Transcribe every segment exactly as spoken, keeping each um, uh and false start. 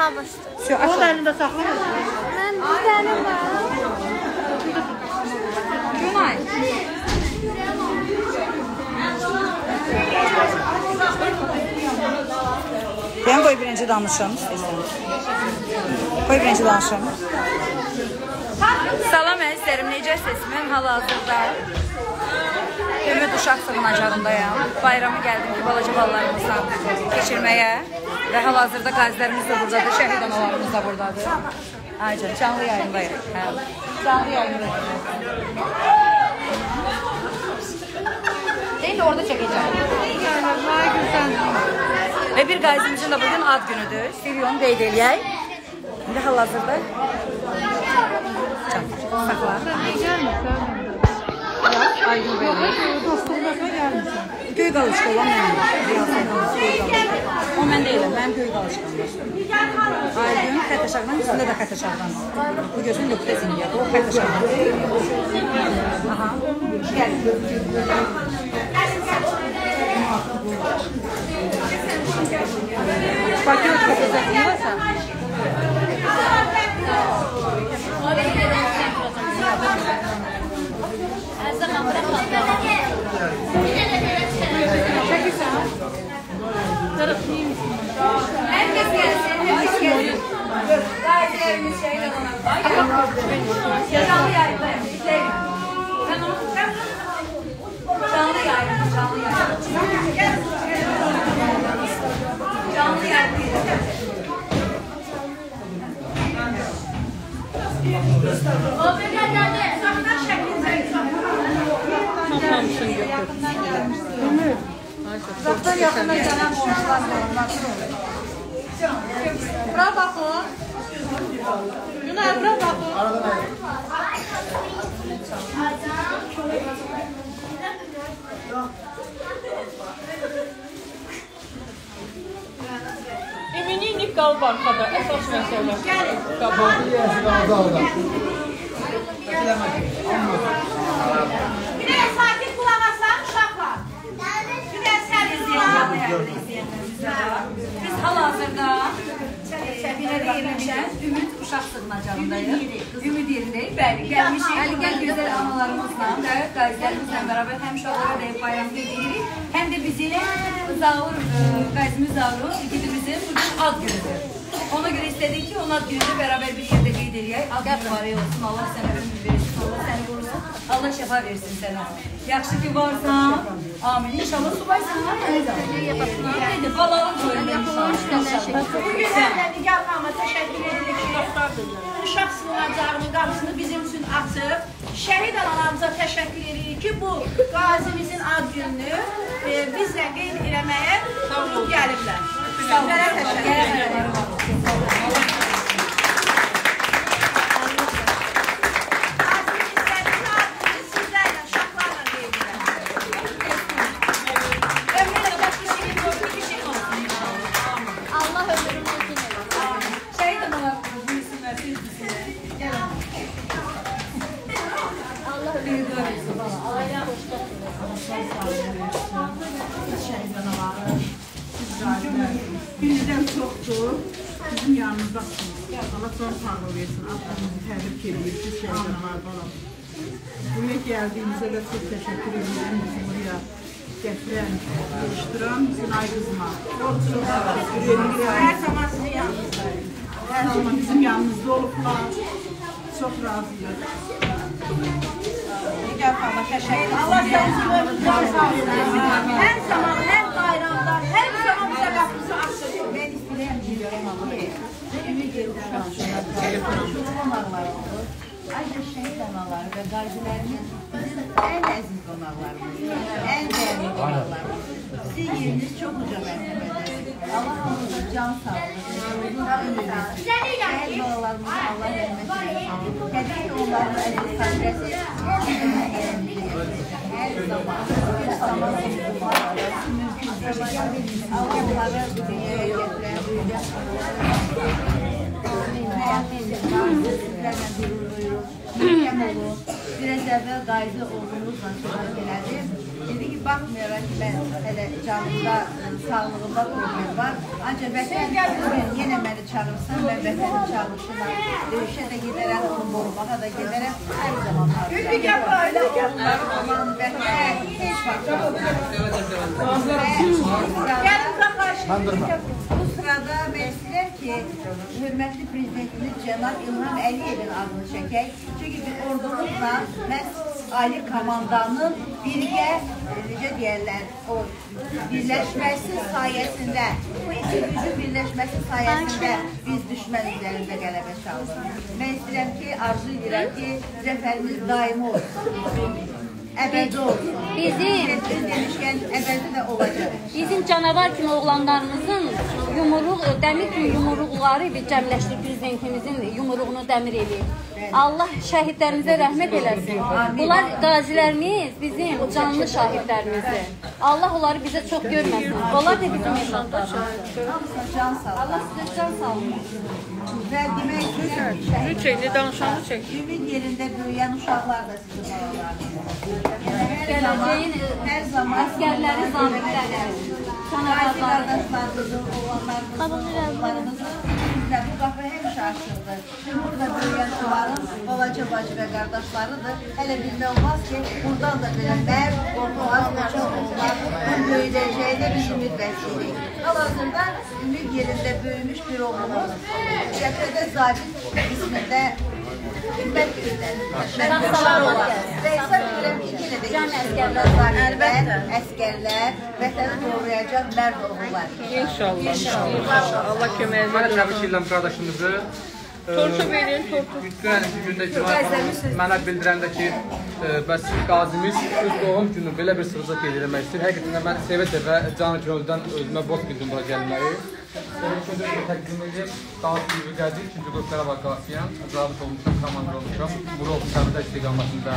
Havuşdu. Onun elində saxlamasın. Mən bir dənə var. Günay. Ben qoy birinci danışım. Qoy birinci danışım. Salam əzizlərim, necəsiniz? Mən hal-hazırda Ümid uşaq sığınacağındayam. Bayramı gəldim ki, balaca ballarımızla keçirməyə və hal-hazırda qazilərimiz də buradadır, şəhid analarımız da buradadır. Aycan, canlı yayındayım. Hə. Canlı yayındayım. Deyil, orada çəkəcəm. Və bir qazimizin də bugün ad günüdür. Siriyon qeyd eləyək. İndi hal-hazırda saxla. Göy qalışqa olan mənim. O mən deyiləm, mənim göy qalışqamdır. Aygün xəttəşaqdan, üstündə də xəttəşaqdan. Bu gözün nöqtə zingiyyədir, o xəttəşaqdan. Aha, gəl. Bakıyor çok özel varsa. Herkes gelsin, herkes gelsin. Gazilerimiz şeyle olan. Canlı yayındayım. Canlı yayın, canlı yayın. Canlı yayın. O bir geldi. Saklar şeklinde. Saklamışsın götür. Ömür. Uzaktan yakına gelen komşular var. Bura bakın. Günay bura bakın. Eminim qalıb arkada, əsas məsələ. Qabı. Bir de sakin kulak aslan uşaklar. Bir de sen izleyin. Biz hal-hazırda belə deyilmişən Ümid uşaq sığınacağındayıq. Ümid yerindəyik. Bəli, gəlmişik. Əli gəl gözəl analarımızla və qazilərimizlə bərabər həm uşaqlara deyib bayramı qeyd edirik. Həm də bizi Zaur, qazimiz Zaurun bizim bugün ad günüdür. Ona göre istedik ki onun ad günündə bərabər bir yerdə qeyd edək. Ad mübarək olsun, Allah sənə ömür versin, Allah səni qorusun, Allah şəfa versin sənə. Yaxşı ki varsan, amin. İnşallah subaysan, nədir? Balalım qoyun inşallah. Bugün həmdə Nigar xanıma təşəkkür edirik ki, uşaq sığınacağının qapısını bizim üçün açıb. Şəhid analarımıza təşəkkür edirik ki, bu qazimizin ad gününü bizlə qeyd eləməyə uyğun gəliblər. Sizlərə təşəkkür edirik. Bizdən çoxdur, bizim yanımızdasınız. Allah son sağlığı versin, adlarınızı təbrik edirik, siz şeydən var balam. Buraya gəldiyinizə də çox təşəkkür edirəm, bizi buraya gətirən, yetişdirən Günay qızıma. Çox çox təşəkkür edirik. Hər zaman sizin yanınızdayım. Hər zaman bizim yanımızda olublar, çox razıyıq. Nigar xanıma təşəkkür edirik. Allah səni hər zaman, hər bayramlar, hər zaman bizə qapımızı açır. Ben istəyirəm bilirəm ama ümid edirəm qonaqlar olur. Ayrıca şəhid anaları və qazilərimiz bizim ən əziz qonaqlarımız, ən dəyərli qonaqlarımız. Sizin yeriniz çox uca mərtəbədir. Allah hamıza can sağlığı, uzun ömür versin. Şəhid balalarımıza Allah rəhmət eylesin. Təbii ki, onların əziz xatirəsi hər zaman, hər zaman Allah onları dünyaya getiren, büyüyecek. Sizlerle gurur duyuruz. Mükemmel olun. Biraz evvel gazi olduğunuzla söhbət elədi. Dedi ki, baxmayaraq ki, mən hələ canımda, sağlığımda problem var. Ancaq vətən yenə məni çağırırsan, mən vətənim çağırışına, döyüşə də gedərəm, borumağa da gedərəm, hər zaman harcayım. Aman vətən, heç vaxt bu sırada mən istəyirəm ki, hörmətli prezidentimiz Cənab İlham Əliyevin adını çəkək. Çünki biz ordumuzla məhz ali komandanın birgə, necə deyərlər, o birləşməsi sayəsində, bu iki gücün birləşməsi sayəsində biz düşmən üzərində qələbə çaldıq. Mən istəyirəm ki, arzu edirəm ki, zəfərimiz daimi olsun. Əbədi olsun. Bizim, Biz demişkən əbədi də olacaq. bizim canavar kimi oğlanlarımızın yumruq, dəmir kimi yumruqları bir cəmləşdir prezidentimizin yumruğunu dəmir eləyir. Allah şəhidlərimizə rəhmət eləsin. Bunlar qazilərimiz, bizim canlı şahidlərimizdir. Allah onları bizə çox görməsin. Onlar da bizim evlatlarımız. Hamısına can sağ olun. Allah sizə can sağlığı. Və demək ki, Üç elli danışanı çək. ümid yerində böyüyən uşaqlar da sizin balalarınız. Gələcəyin Hər zaman əsgərləri, zabitləri, Qazi canavarları. qardaşlarımızın, oğlanlarımızın bizlə bu qapı həmişə açıqdır. Burada böyüyən onların balaca bacı və qardaşlarıdır. Hələ bilmək olmaz ki, buradan da belə mərd, ortalar, qoca oğulların böyüdəcəyinə biz ümid bəsləyirik. Hal-hazırda ümid yerində böyümüş bir oğlumuz Cəbhədə zabit qismində xidmət göstərir. Məşğullar olar. Və hesab edirəm ki, yenə də inşallah zabitlər, əskərlər vətəni qoruyacaq mərd oğullar. İnşallah. İnşallah. Allah köməyiniz Mən təbrik edirəm qardaşımızı. Tortu verin, tortu. Dünənki gündə ki, mənə bildirəndə ki, bəs qazimiz öz doğum günü belə bir sırıca qeyd eləmək istəyir. Həqiqətən mən sevə-sevə canı gönüldən özümə borc bildim bura gəlməyi. Sözü təqdim edib, Qazi gibi gəldik, ikinci qrup Qarabağ qasiyəm, zabit olmuşam, komanda olmuşam. Murov Səbdə istiqamətində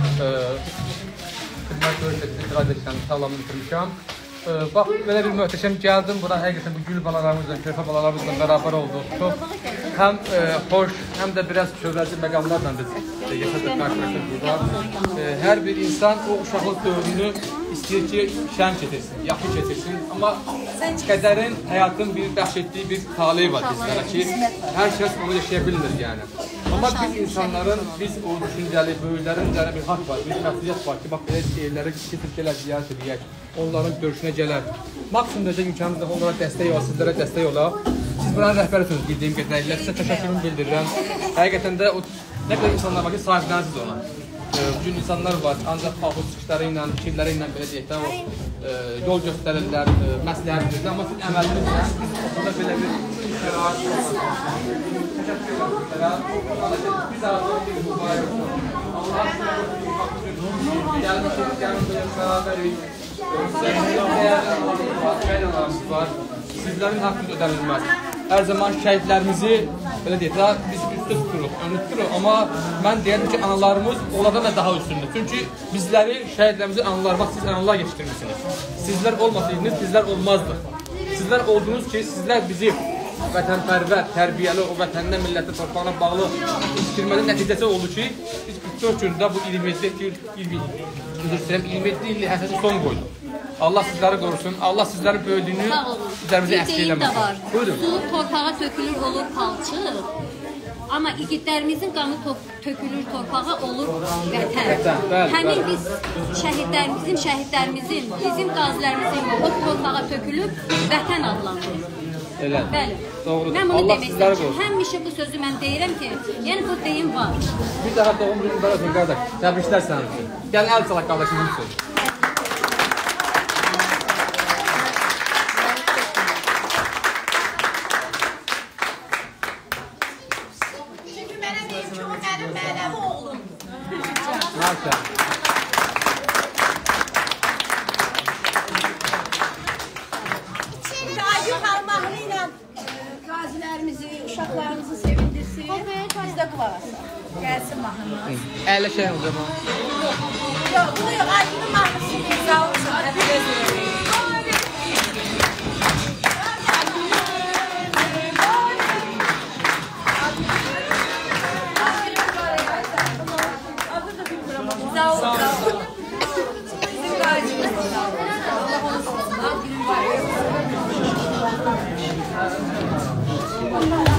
xidmət görüşəsində icra edəcəm, sağlamını bitirmişəm. Bax, belə bir möhtəşəm gəldim, bura həqiqətən bu gül balalarımızla, körpə balalarımızla bərabər olduq. Çox həm xoş, həm də biraz şöhrətli məqamlarla biz yaşadıq, qarşılaşdıq burada. Hər bir insan o uşaqlıq dövrünü istəyir ki, şən keçirsin, yaxşı keçirsin. Amma qədərin, həyatın bir bəxş etdiyi bir taleyi var bizlərə ki, hər kəs onu yaşaya bilmir yəni. Amma biz insanların, biz o düşüncəli, böyüklərin üzərində bir haqq var, bir məsuliyyət var ki, bax, belə yerlərə getir, gələr, ziyarət edək, onların görüşünə gələr. Maksimum necə imkanınızda onlara dəstək olar, sizlərə dəstək olar. Siz buranın rəhbərisiniz, bildiyim qədərilə, sizə təşəkkürümü bildirirəm. Həqiqətən də o, nə qədər insanlar var ki, sahiblənirsiniz ona. Bugün insanlar var, ancaq pahut çıxışları ilə, fikirləri ilə belə deyək də, o yol göstərirlər, məsləhət verirlər, amma siz əməlinizlə, burada belə bir şərait olmaz. Təşəkkür edirəm sizlərə. Biz artıq bir mübarək olsun. Allah sizlərə gəlmişik, gəlmişik, bərabərik. Sizlərin dəyərli var, sizlərin haqqınız ödənilməz. Hər zaman şəhidlərimizi, belə deyək də, biz üstü tuturuq, önü tuturuq. Amma mən deyərdim ki, analarımız onlardan da daha üstündür. Çünki bizləri, şəhidlərimizi analar, bax, siz analar yetişdirmişsiniz. Sizlər olmasaydınız, bizlər olmazdıq. Sizlər oldunuz ki, sizlər bizi vətənpərvər, tərbiyəli, o vətəndən, millətlə, torpağına bağlı yetişdirmənin nəticəsi oldu ki, biz qırx dörd gündə bu iyirmi yeddi illik əsası son qoyduq. Allah sizləri qorusun, Allah sizlərin böyüdüyünü üzərimizə əski eləməsin. Buyurun. Su torpağa tökülür, olur palçıq. Amma igidlərimizin qanı tökülür torpağa, olur vətən. Həmin biz şəhidlərimizin, şəhidlərimizin, bizim qazilərimizin o torpağa tökülüb vətən adlanır. Elədir. Bəli. Doğrudur. Mən bunu Allah demək sizləri istəyirəm. qorusun. Həmişə bu sözü mən deyirəm ki, yəni bu deyim var. Bir daha doğum günün mübarək olsun qardaş. Təbriklər sənin üçün. Gəlin əl çalaq qardaşımız üçün. Çünki mənə deyim ki, o mənim mənəm oğlum. Maşallah. Şahin almaqlı ilə qazilərimizi, uşaqlarımızı sevindirsin. Biz də qulaq asaq. Gəlsin mahnımız. Əyləşən o zaman. Yox, bunu yox, Aydının mahnısını sağ olsun. Sağ olun. Bizim gayecimiz sağ olun. Allah onu sağ olsun. Günün var.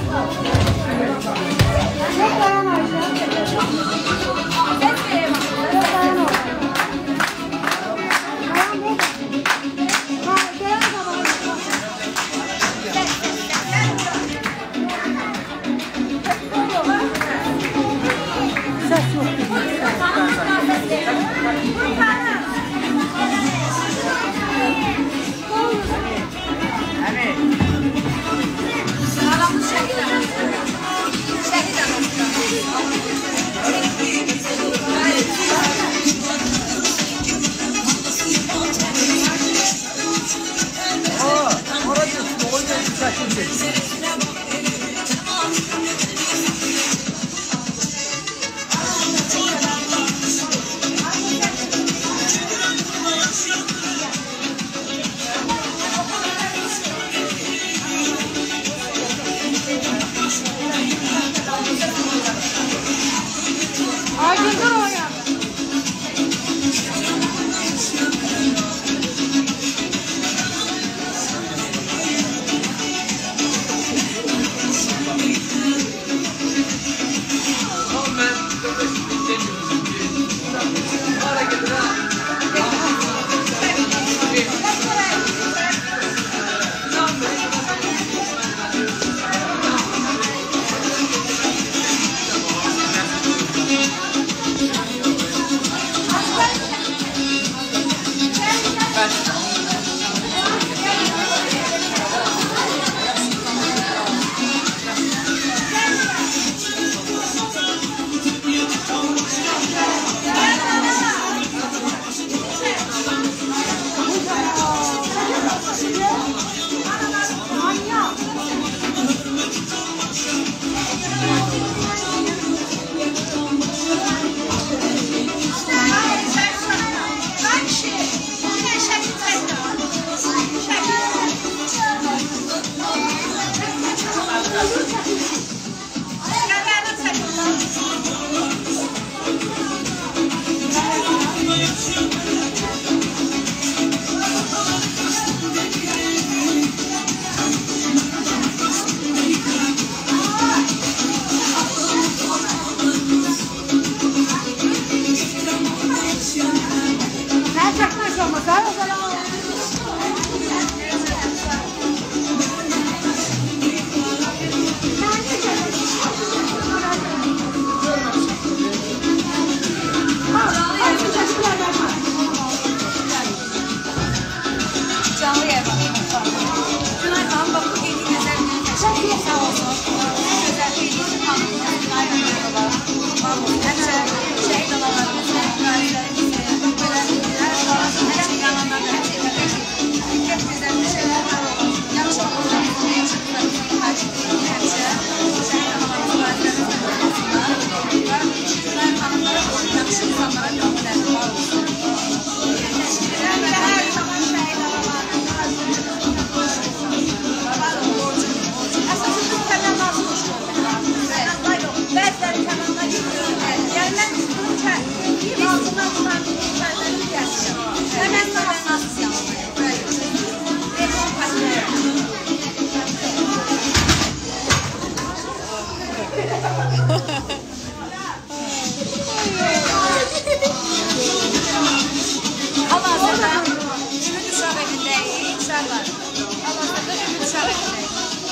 Hal-hazırda Ümid Uşaq evindəyik, uşaqlar. Hal-hazırda Ümid Uşaq evindəyik.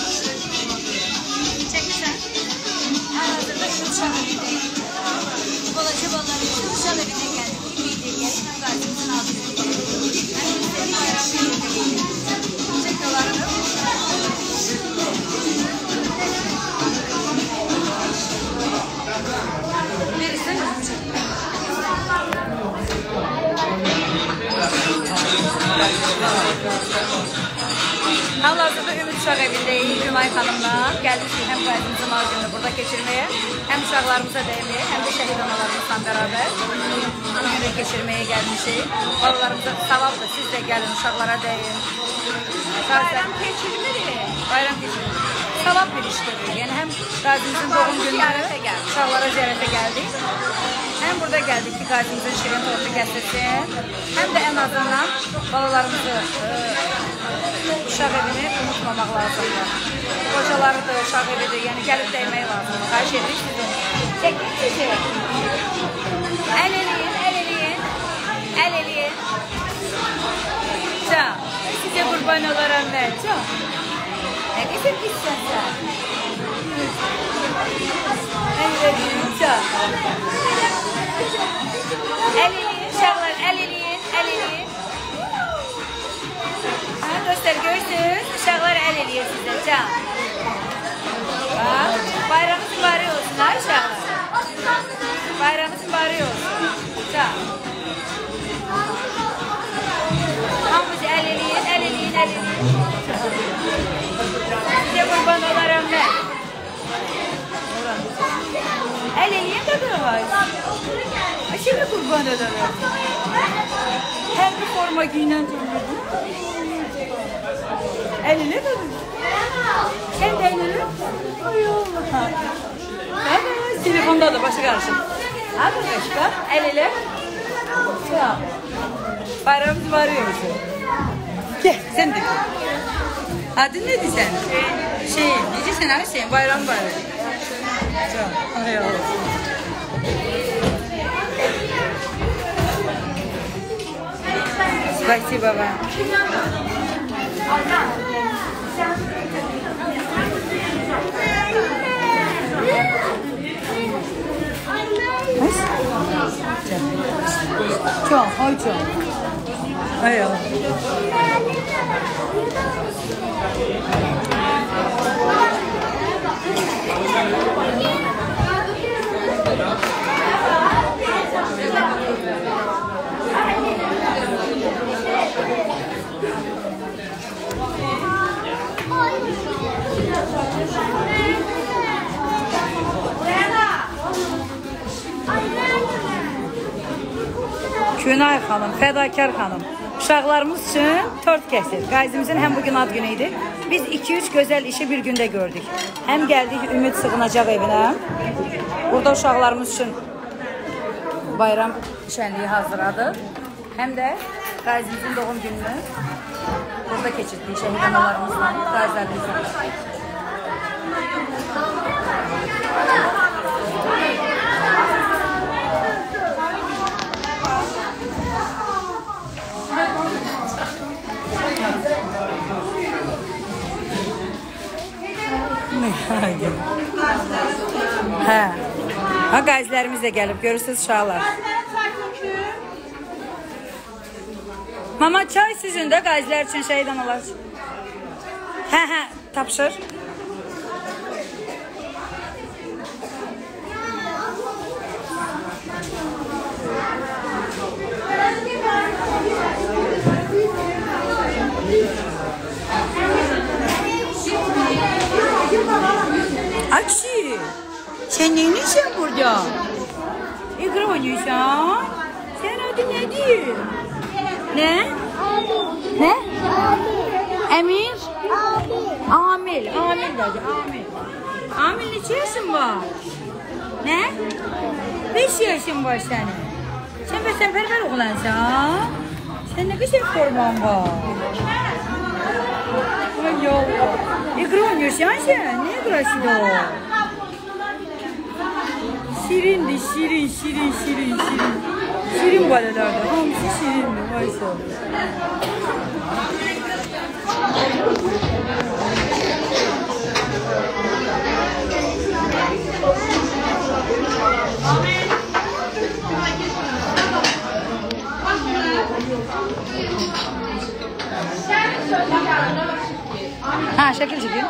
Çəkirsən? Hal-hazırda Ümid Uşaq evindəyik. Balaca ballar üçün uşaq evinə gəldik. Ümid edək, həm qarşımızın altı edək. Həm istədik bayram evində gedək. Çək dolarını. Verirsən? Hal-hazırda Ümid Uşaq evindəyik, Ümay xanımla. Gəlmişik həm qayıdımızın ad gününü burada keçirməyə, həm uşaqlarımıza dəyməyə, həm də şəhid analarımızla bərabər bu günü keçirməyə gəlmişik. Balalarımıza savabdır, siz də gəlin, uşaqlara dəyin. Bayram keçirmirik. Bayram keçirmirik. Savab bir işdir. Yəni həm qazimizin doğum gününü uşaqlara ziyarətə gəldik. Həm burada gəldik ki, qazimizin şirin tortu gətirsin, həm də ən azından balalarımızı uşaq evini unutmamaq lazımdır. Qocalarıdır, uşaq evidir, yəni gəlib dəymək lazımdır. Xahiş edirik sizi. Çəkin sizi. Əl eləyin, əl eləyin, əl eləyin. Can, sizə qurban olaram mən, can. Nə qədər pissən sən? Əl eləyin, can. Əl eləyin, uşaqlar, əl eləyin, əl eləyin. Dostlar görürsünüz, uşaqlar əl eləyir sizə, can. Bax, bayramınız mübarək olsun, ha uşaqlar? Bayramınız mübarək olsun, can. Hamımızı əl eləyin, əl eləyin, əl eləyin. Sizə qurban olaram mən. Əl eləyin də durmayız. Şimdi qurban olaram. Hər bir forma giyinən durmurdum. Eline mi? Sen de eline. Ay Allah. Evet, telefonda da başı karışık. Hadi başka, el ele. Tamam. Bayramımız varıyor musun? Gel, sen de gel. Adın neydi sen? Şey, neydi sen her şeyin? Bayram var. Tamam. Ay Allah. Спасибо вам. Çok, ay çok. Ay Allah. Günay xanım, fədakar xanım. Uşaqlarımız üçün tort kəsir. Qazimizin həm bugün ad günü idi. Biz iki üç gözəl işi bir gündə gördük. Həm gəldik Ümid sığınacaq evinə. Burada uşaqlarımız üçün bayram şənliyi hazırladıq. Həm də Qazimizin doğum gününü burada keçirdik şəhid analarımızla, qazilərimizlə. Hə. Ha qazilərimiz də gəlib, görürsünüz uşaqlar. Mama çay sizin də qazilər üçün, şəhid analar üçün. Hə, hə, tapşır. Akşi, sen neymişsin burada? İkra oynuyorsan? Sen adın nedir? Ne? Ne? Emir? Amil. Amil dedi, Amil. Amil neçə yaşın var? Ne? Beş yaşın var senin. Sen vətənpərvər oğlansan? Sen ne güzel forman var. Ay Allah. İkra oynuyorsan sen? Ne ikrası da o? Şirindir, şirin, şirin, şirin, şirin. Şirin balelerdir. Hamısı şirindir. Maşallah. Ha, şekil çekeyim.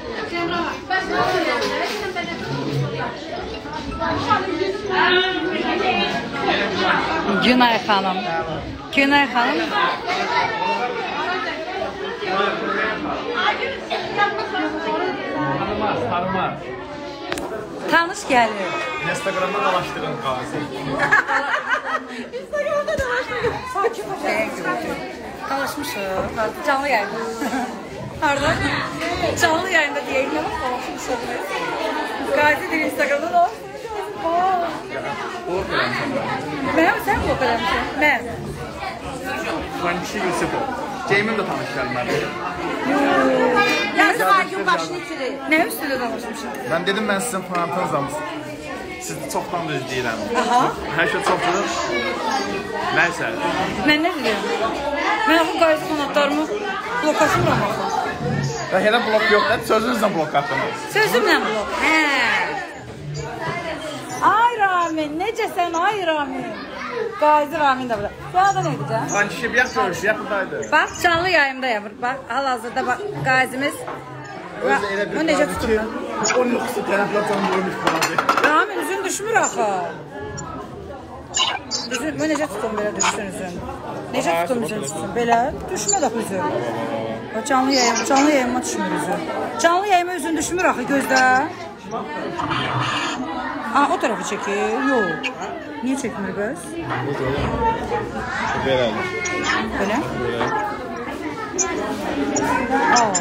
Günay Hanım. Günay Hanım. Tanımaz, tanımaz. Tanış gelir. Instagram'da dalaşdırın qazi. Instagram'da dalaşdırın. Sakin ol. Dalaşmışıq. Canlı yayında. Harada? Canlı yayında deyək. Nə vaxt dalaşmışıq? Qazidir Instagram'da dalaşmışıq. Blok eləmişəm. Mən, sən blok eləmişsən? Mən. Ben kişi Yusuf'u. Ceymin de tanış gəlmədi. Yazıq Aygün başını itirir. Nə üstündə dalaşmışıq? Ben dedim ben sizin fanatınızam. Sizi çoxdan da izləyirəm. Aha. Hər şey çox gözəl. Nəysə. Mən nə deyirəm? Mən axı qazi fanatlarımı blokasıram axı. Və elə blok yox da sözünüzlə blok atdınız. Sözümlə blok. Hə. Ay Ramin, necəsən ay Ramin? Qazi Ramin də burada. Bu adı nə edəcəm? Ben kişi bir yax görüş, yaxındaydı. Bax, canlı yayımdayım. Bax, hal-hazırda bax, qazimiz. Özü elə bir Bu necə qazi tutur? ki, on yoxsu tərəflə can qoymuş qazi. Ramin üzün düşmür axı. Üzün, bu necə tutum belə düşsün üzün? Necə tutum üzün düşsün? Belə düşmür axı üzün. O canlı yayım, canlı yayıma düşmür üzün. Canlı yayıma üzün düşmür axı gözdə. Aa, o tarafı çəkir. Yox. Niyə çəkmir bəs? Belə. Belə? Belə. Aa.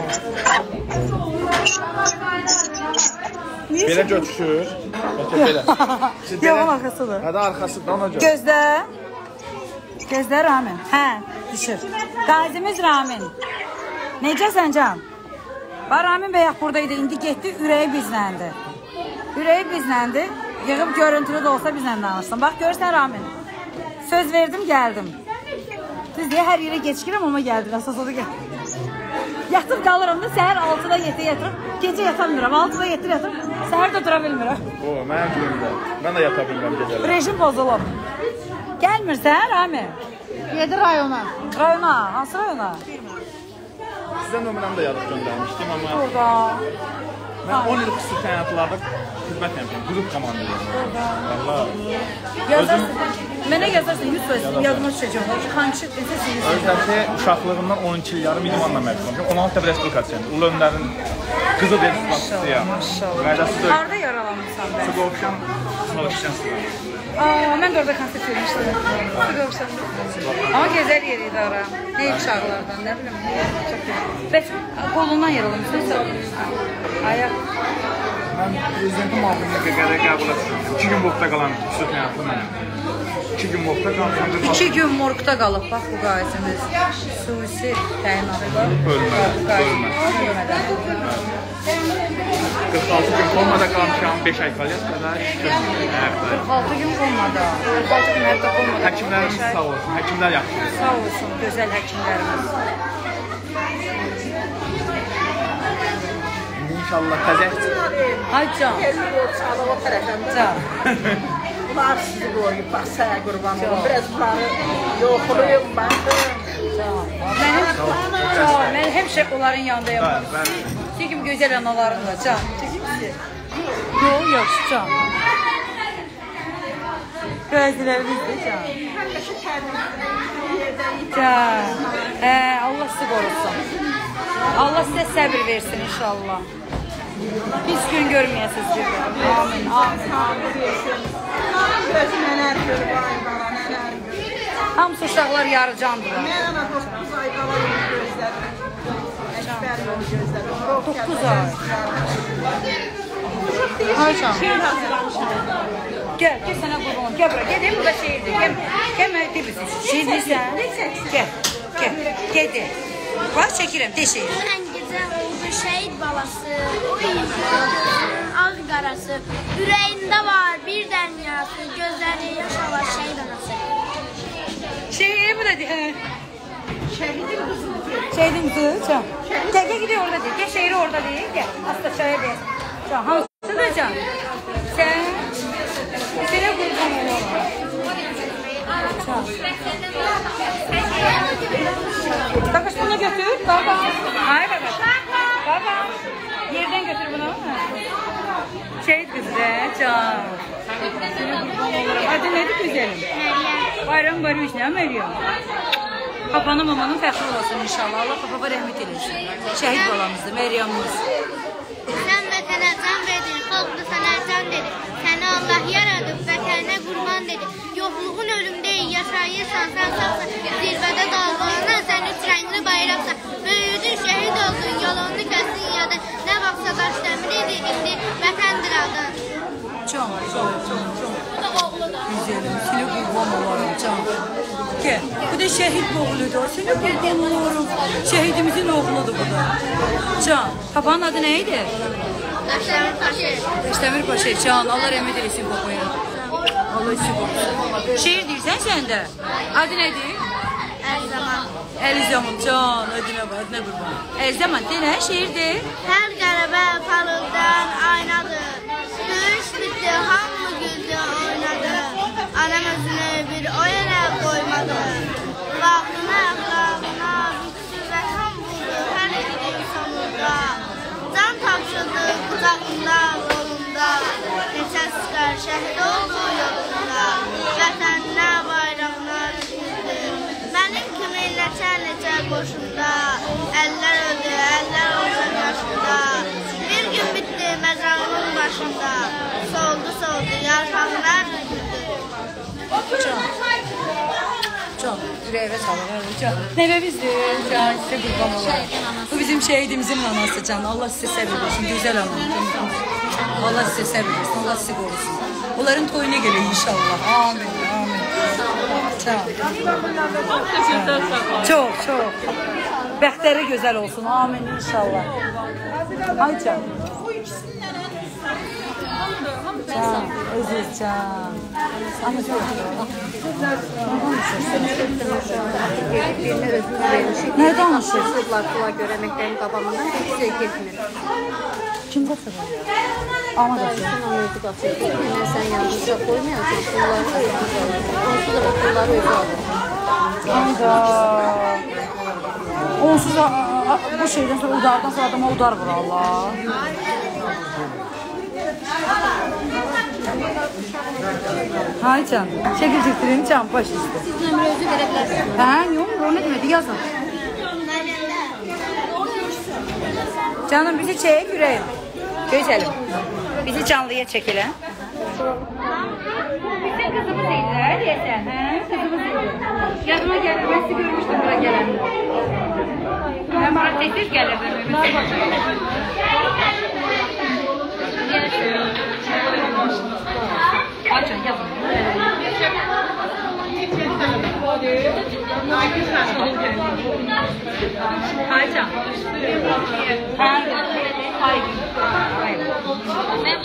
Belə götürür. Belə. Yox, arxasıdır. Hə də arxasıdan ona görə. Gözdə. Gözdə Ramin. Hə, düşür. Qazimiz Ramin. Necəsən can? Bax, Ramin bəy buradaydı, indi getdi, ürəyi bizləndir. Ürəyi bizləndir. Yığıb görüntülü də olsa bizlə danışsın. Bax, görürsən Ramin. Söz verdim, gəldim. Düz deyə hər yerə geçkirəm, amma gəldim. Əsas oda gəldim. Yatıb qalıram da, səhər altıda yetə yatırım. Gecə yatamıram, altıda yetə yatırım. Səhər də dura bilmirəm. O, mənim günümdə. Mən də yata bilmirəm gecələr. Rejim bozulub. Gəlmirsən, Ramin? Yedi rayona. Rayona, hansı rayona? Sizə nömrəmi də yazıb göndərmişdim, amma Burada. mən on il xüsusi təyinatlarda xidmət yapıyorum, qrup komandayım. Valla. Yazarsın. Mənə yazarsın, yüz faiz yadıma düşəcəm. Hangi desəsiniz? Özdəki uşaqlığımdan on iki il yarım idmanla məşğul olmuşam. on altı respublikasiyam. Ulu Öndərin qızı respublikasiyam. Maşallah. Mədəsi döyüş. Harada yaralanmışsan bə? Sıqovşan, Sıqovşan sıqovşan. Aa, mən də orada konsert vermişdim. Sıqovşanda. Ama gözəl yer idi ora. Ne uşaqlardan, nə bilim. Çox gözəl. Bəs qolundan yaralanmışsan? Ayaq. Mən prezidentin müavinini qədər qəbul etdim. İki gün morqda qalan xüsusi təyinatlı mənim. İki gün morqda qalsam. İki gün morqda qalıb, bax bu qayısınız. Xüsusi təyinatlı. Bölmə, bölmə. qırx altı gün komada qalmışam, beş ay kalyasada şükür. qırx altı gün komada. qırx altı gün hətta komada. Həkimlərimiz sağ olsun, həkimlər yaxşı. Sağ olsun, gözəl həkimlərimiz. İnşallah təzək. Ay can. O tərəfdən Can. bunlar sizi qoyub, bax sənə qurban olum. Biraz bunları yoxlayım, baxım. Mənim, can, mən həmişə onların yanındayım. Bəli, bəli. Çekim gözəl analarımla, can. Yox, yox, can. Gözlərimizdir, can. Can. Hə, Allah sizi qorusun. Allah sizə səbir versin inşallah. Pis gün görməyəsiniz ki. Amin, amin, amin. Gözü nələr görüb, ay bala, nələr görüb. Hamısı uşaqlar yarıcandırlar. Mən ana doqquz ay qalayım gözlərim. Əkbər yolu gözlərim. doqquz ay. Ay can. Şeir hazırlamışam. Gəl, gəl sənə qurban olum. Gəl bura, gedin, burada şehirdir. Gəl, gəl mənə de bilsin. Şehirdirsən? Gəl, gəl, gedi. Bax, çəkirəm, de şehir. Ən gecə oldu şəhid balası, o idi ağ qarası, anası. Ürəyində var bir dənyası, gözləri yaş alar şəhid anası. Şey bu da he. Şehidin kızı. Şehidin kızı. Can. Gel gel gidiyor orada değil. Gel şehri orada değil. Gel. Hasta şöyle değil. Can. Hamsı da Can. Sen. Sene kurban olalım. Can. Bakış bunu götür. Baba. Hayır baba. Baba. Yerden götür bunu. Şehit kızı de. Can. Adı nedir güzelim? Bayram barış ne Meryem? Papanın mamanın fəxri olasın inşallah. Allah papapa rəhmət eləsin. Şəhid balamızdır, Meryemimiz. Sən vətənə can verdin, xalqlı sənə can dedi. Səni Allah yaradıb, vətənə qurban dedi. Yoxluğun ölüm deyil, yaşayırsan, sən sağsan. Zirvədə dalğalanan, sən üç rəngli bayraqsan. Böyüdün, şəhid oldun, yolunu kəsin yada. Nə vaxtsa daş dəmir idi, indi vətəndir adın. Can, can, can, can. Güzelim, seni kurban olarım can. Gel, bu da şehit oğludur. Seni kurban olarım. Şehidimizin oğludur bu da. Can, papanın adı neydi? Daşdəmir Paşa. Daşdəmir Paşa, can. Allah rəhmət eləsin papaya. Allah içi qoysun. Şehir deyirsən sən də? Adı nədir? Əlizaman. Əlizaman, can. Adına bax, adına qurban. Əlizaman, deyilən şehirdir. Hər qələbə palıqdan aynadır. Döyüş bitti, hamı güldü, oynadı. Anam özünü bir o yerə qoymadı. Vaxtına, əxlaqına, büksü vətən vurdu, hər gidim sonunda. Can tapşıldı qucağında, qolunda. Neçə sıqar şəhid oldu yolunda. Vətəninə, bayrağına düşürdü. Mənim kimi neçə-neçə qoşunda. Əllər öldü, əllər olacaq yaşında. Bir gün bitti məzarının başında. Soldu, soldu, yarpaqlar döküldü. Can. Can. Yüreğe sağlık. Can. Nevemizdir. Can. Size kurban olalım. Bu bizim şehidimizin anası Can. Allah size sabır versin. Güzel ana. Allah size sabır versin. Allah sizi korusun. Onların toyuna gelin inşallah. Amin. Amin. Can. Çok çok. Bəxtləri güzel olsun. Amin inşallah. Ay Can. Can, özür Can. Ama çok ne danışır? Kula göre emeklerin babamından hiç şey getmir. Kim qaçır? Ama da Sen onu özü qaçır. Hemen sen yanınıza koymayasın. Pulları özü alır. Onsuz da pulları özü alır. Anda. Onsuz da bu şeyden sonra udardan sonra adama udar vur Allah. Hay Can. Şekil çektirin Can baş üstü. Siz nömrə özü verə bilərsiniz. Hə, yox, o nə deməkdir? Yazın. Canım bizi çək, yüreğim. Gözəlim. Bizi canlıya çəkilən. Bizim kızımız deyirlər, deyəsən. Hə, kızımız deyirlər. Yadıma gəlir, mən sizi görmüşdüm bura gələndə. Mən bana tez-tez gəlirdim. Açın, yazın. Aycan. Hayır. Hayır. Ben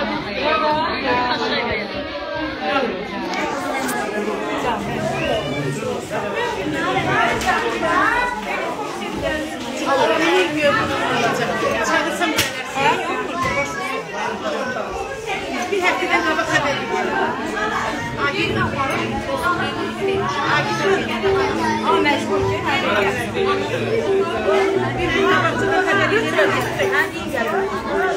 bir həftədən qabaq xəbər verirəm. Agil aparım. Agil məcbur ki, hələ gəlsin. Bir gün qabaqcıda xəbər verirəm. Həndi gəlir.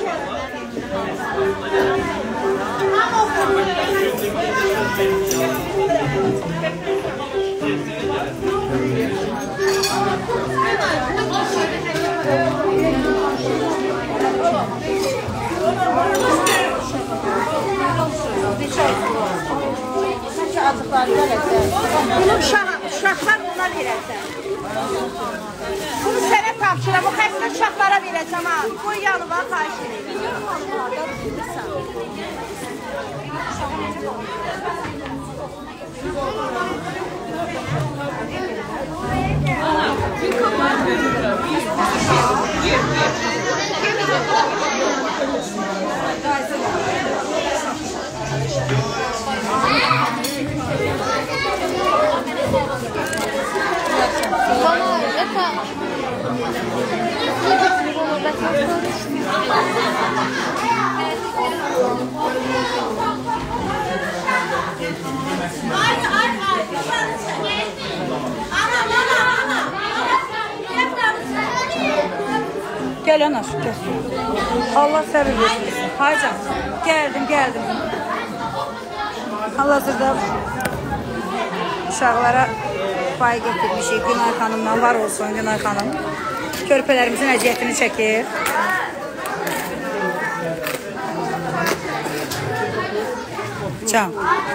Bunu uşaqlar buna verəcəm. Bunu sənə tapşıram, bu xəstə uşaqlara verəcəm ha. Qoy yanıma, xahiş edirəm. Guys, Gel Anar, gel. Allah səbir versin. Haycan, gəldim, gəldim. Hal-hazırda uşaqlara pay getirmişik. Günay xanımdan var olsun, Günay xanım. Körpələrimizin əziyyətini çəkir. Can.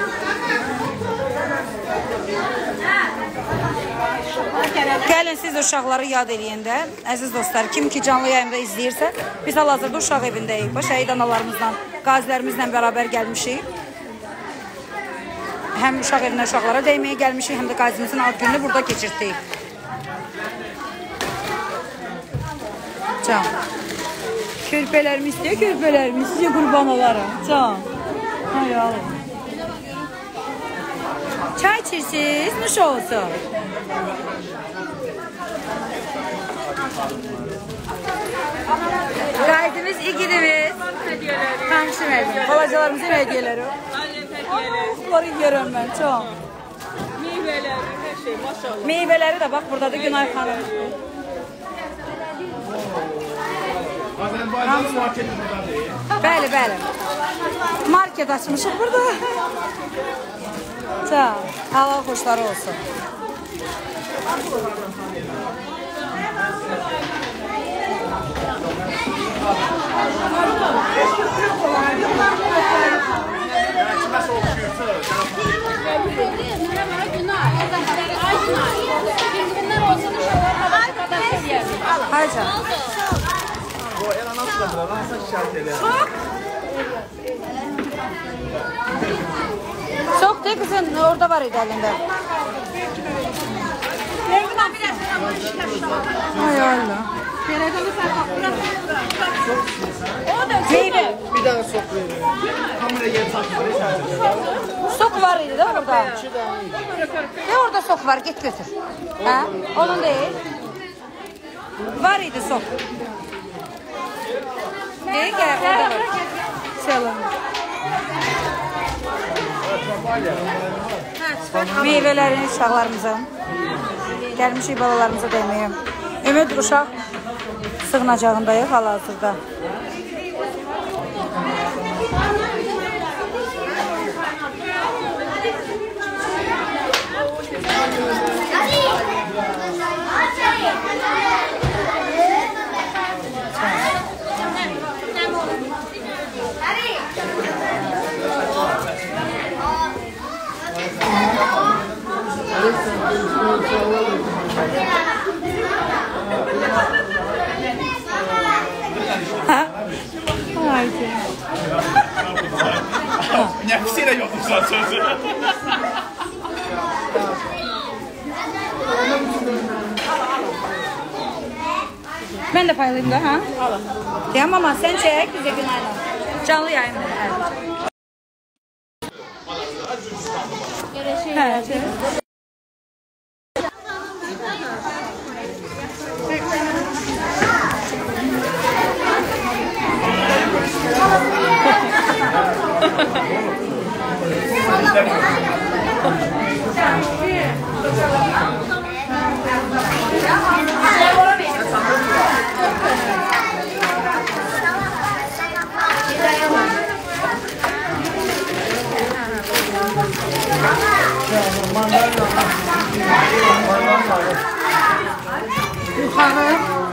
Gəlin siz uşaqları yad eləyəndə, əziz dostlar, kim ki canlı yayında izləyirsə, biz hal-hazırda uşaq evindəyik. Şəhid analarımızla, qazilərimizlə bərabər gəlmişik. Həm uşaq evindən uşaqlara dəyməyə gəlmişik, həm də qazimizin ad gününü burada keçirdik. Can. Körpələrimiz deyə körpələrimiz, sizə qurban olarım. Can. Hay Allah. Çay içirsiniz, nuş olsun. Qaydimiz, igidimiz, qamşım əzim, balacalarımızın hədiyələri. Bunları yiyərəm mən, çox. Meyvələri, hər şey, maşallah. Meyvələri də bax, buradadır Günay xanım. Azərbaycan marketi buradadır. Bəli, bəli. Market açmışıq burada. Çox, hava xoşları olsun. Hayca. O el anası da burada, nasıl şikayet eder? Çok de kızın orada var idi elinde. Hay Allah. Meyve. Bir tane sok verin. Kamera yer takip. Sok var idi de orada. Ne orada sok var, git götür. Ha? Onun değil. Var idi sok. Ne gel orada var. Selam. Meyvələrini uşaqlarımıza, gəlmişik balalarımıza dəyməyə. Ümid uşaq sığınacağındayıq hal-hazırda. Haydi. Nəfsilə yoxursan sözü. Ben de paylayayım da ha. Tamam ama sen çek bize Günay'la. Canlı yayın. Evet. Yukarı.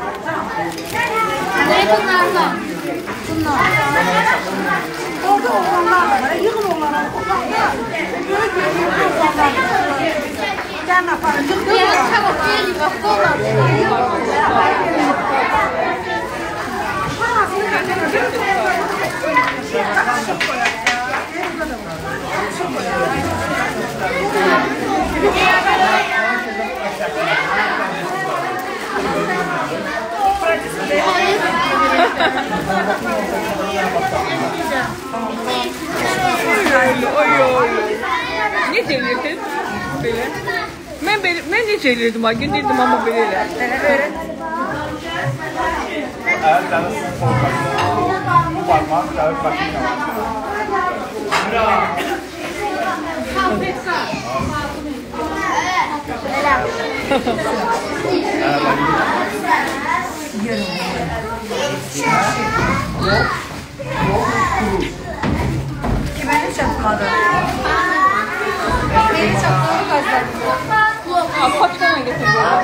Ne bunlardan? Bunlar. Orada oğlanlar var. Yığın oğlanlar. Büyük büyük oğlanlar. Gel yaparım. Yığın Ya çabuk gelin bak dolar. Necə eləyirdin? Belə. Mən belə, mən necə eləyirdim? Gün dedim amma belə elə. Öğret. Əgər dəniz bu parmaq, dəniz başını Kiməni çatmadı? Beni çatmadı qazilərimiz. Paçkana getirdim.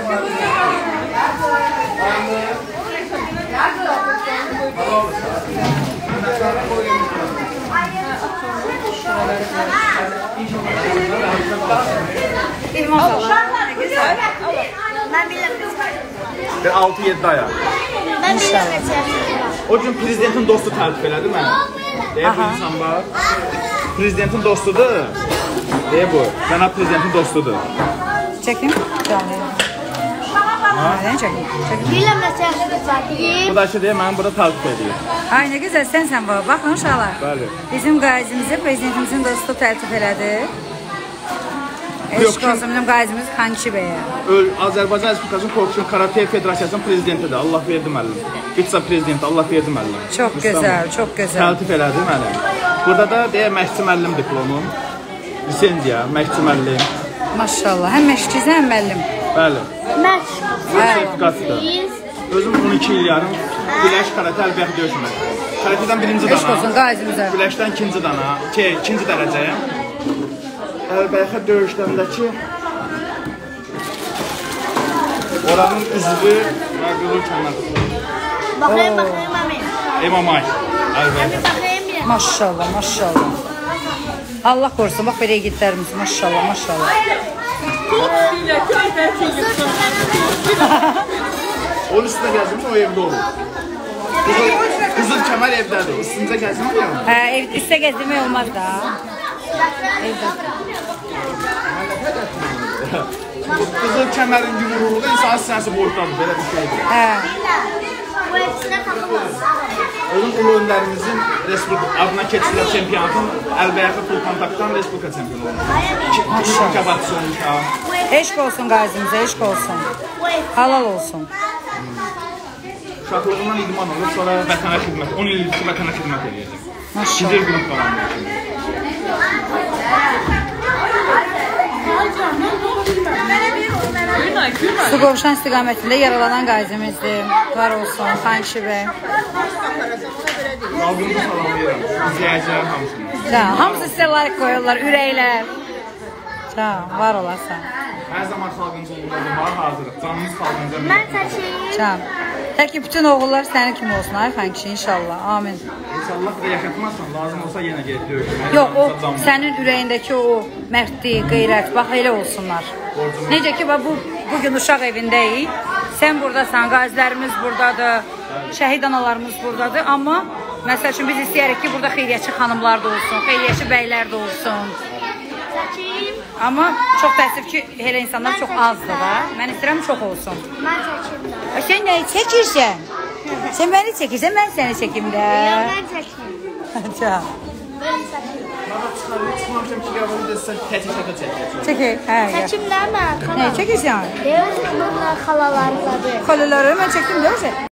Ben bilmem. Bir altı yedi aya. Ben bilmem. O gün prezidentin dostu tərtib elədi mənə. Deyə bu insan var. Prezidentin dostudur. Deyə bu. Cənab prezidentin dostudur. Çəkim. Canlı. Nədən çəkim? Çəkim. Bilmem ne Bu da ki, deyə mənim burada tərtib edir. Ay nə gözəl sənsən baba. Baxın uşaqlar. Bəli. Bizim qazimizi prezidentimizin dostu tərtib elədi. Eşq olsun bizim qazimiz Xançı bəyə. Azərbaycan Respublikasının Korpuşun Karate Federasiyasının prezidentidir. Allah verdi müəllim. Vitse prezidenti Allah verdi müəllim. Çox gözəl, çox gözəl. Tərtib elədi müəllim. Burada da deyə məşqçi müəllim diplomum. Lisenziya, məşqçi müəllim. Maşallah. Həm məşqçisən, həm müəllim. Bəli. Maç. Sertifikatdır. Özüm on iki il yarım güləş karate əlbəq döyüşmək. Karatedən birinci dana. Eşq olsun qazimizə. Güləşdən ikinci dana, şey, ikinci dərəcəyəm. Əlbəxə döyüşləndəki oranın üzvü və qılır kəmədir. Bakayım bakayım amin. Emamay. Əlbəxə. Bakayım bir. Maşallah, maşallah. Allah korusun, bax belə yiğitlərimiz, maşallah, maşallah. Onun üstünə gəzmiş, o evdə olur. Qızıl kəmər evdədir, üstüncə gəzmək yox. Hə, ev, üstə gəzdirmək olmaz da. Evdə. Qızıl kəmərin yumruğunda insan sinəsi boyutdadır, belə bir şeydir. Hə. Bu hepsine takılmaz. Özün ulu önlərimizin adına keçirilən çempionatın əlbəyaxı pul kontaktdan Respublika çempionu olmuş. Maşallah. Kəbatçı olmuş ha. Eşq olsun qazimizə, eşq olsun. Halal olsun. Uşaqlığından idman olur, sonra vətənə xidmət, on il ki vətənə xidmət edəcək. Maşallah. İkinci qrup qalanlar kimi. Su qovşan istiqamətində yaralanan qazimizdir. Var olsun, Xançı bəy. Qalbımı salamlayıram, izləyəcəyəm hamısını. Can, hamısı sizə like qoyurlar, ürəklər. Can, var olasan. Hər zaman xalqınızın uğurlarına var hazırıq, canımız xalqınıza Ben məyək. saçayım. Can. Tək ki, bütün oğullar sənin kimi olsun, ay Xançı, inşallah. Amin. İnşallah bir də yaşatmazsan, lazım olsa yenə gelib döyüşmək. Yox, o sənin ürəyindəki o mərdlik, qeyrət, bax elə olsunlar. Necə ki, bax, bu, bugün uşaq evindəyik. Sən buradasan, qazilərimiz buradadır, şəhid analarımız buradadır. Amma, məsəl üçün, biz istəyərik ki, burada xeyriyyəçi xanımlar da olsun, xeyriyyəçi bəylər də olsun. Saçayım. Amma çox təəssüf ki, elə insanlar çox azdır da. Mən istəyirəm çox olsun. Ben saçayım da. Sən nəyi çəkirsən? Sən məni çəkirsən, mən səni çəkim də. Yok ben saçayım. Can. Ben saçayım. Bana çıxmamışam ki, qabını da sizə tək-tək çəkəcək. Çəkir, hə, gəl. Saçım da mı? Nəyi çəkirsən? Değil mi? Xalalarındadır. Xalaları mən çəkdim, deyirsən?